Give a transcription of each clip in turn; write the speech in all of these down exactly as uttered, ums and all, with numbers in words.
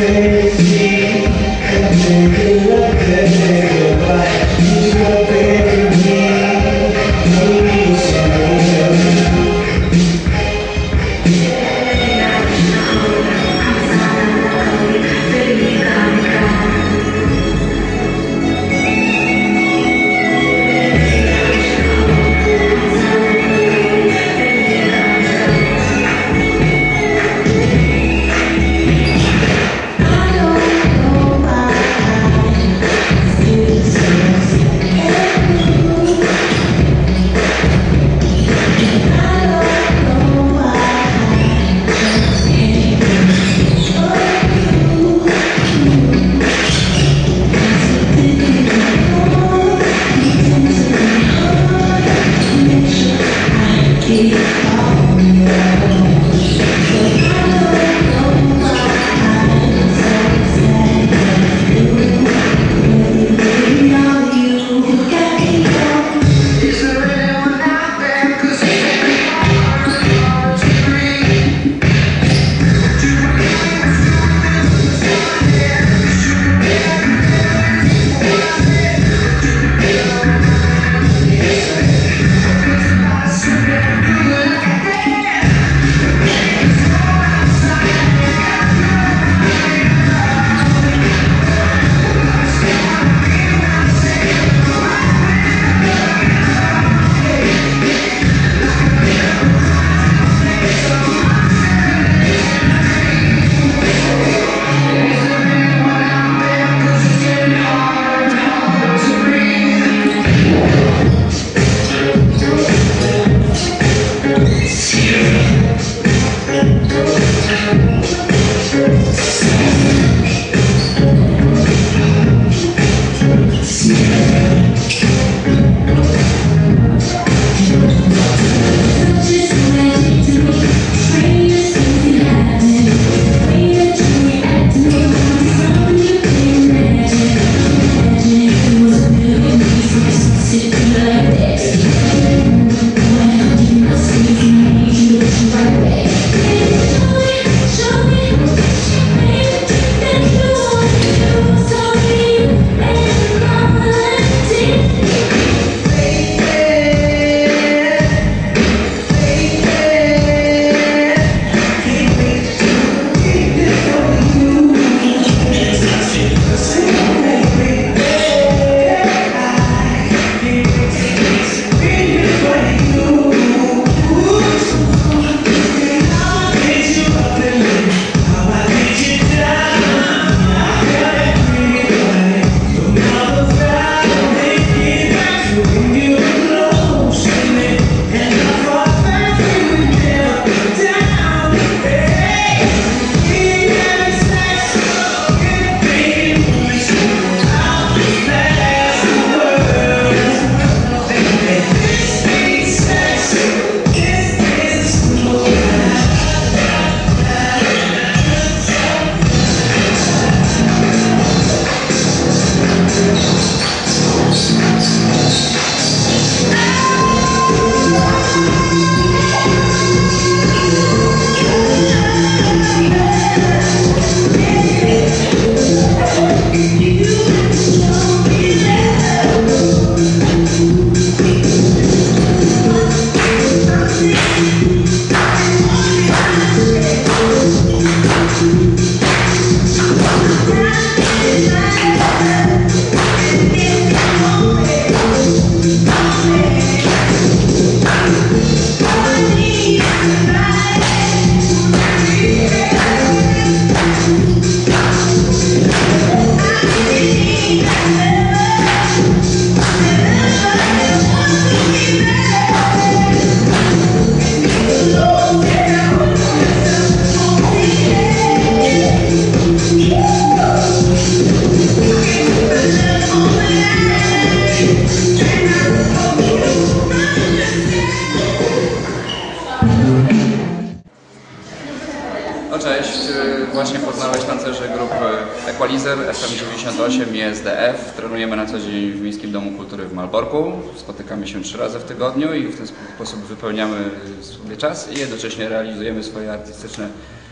Właśnie poznałeś tancerzy grupy Equalizer, S M dziewięćdziesiąt osiem i S D F. Trenujemy na co dzień w Miejskim Domu Kultury w Malborku. Spotykamy się trzy razy w tygodniu i w ten sposób wypełniamy sobie czas i jednocześnie realizujemy swoje artystyczne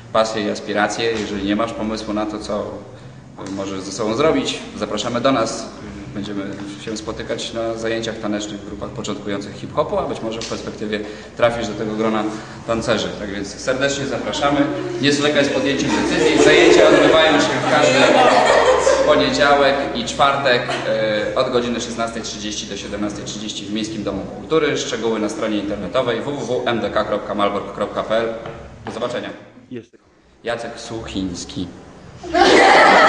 pasje i aspiracje. Jeżeli nie masz pomysłu na to, co możesz ze sobą zrobić, zapraszamy do nas. Będziemy się spotykać na zajęciach tanecznych w grupach początkujących hip-hopu, a być może w perspektywie trafisz do tego grona tancerzy. Tak więc serdecznie zapraszamy. Nie zwlekaj z podjęciem decyzji. Zajęcia odbywają się w każdy poniedziałek i czwartek od godziny szesnastej trzydzieści do siedemnastej trzydzieści w Miejskim Domu Kultury. Szczegóły na stronie internetowej w w w kropka m d k kropka malbork kropka p l. Do zobaczenia. Jacek Słuchiński.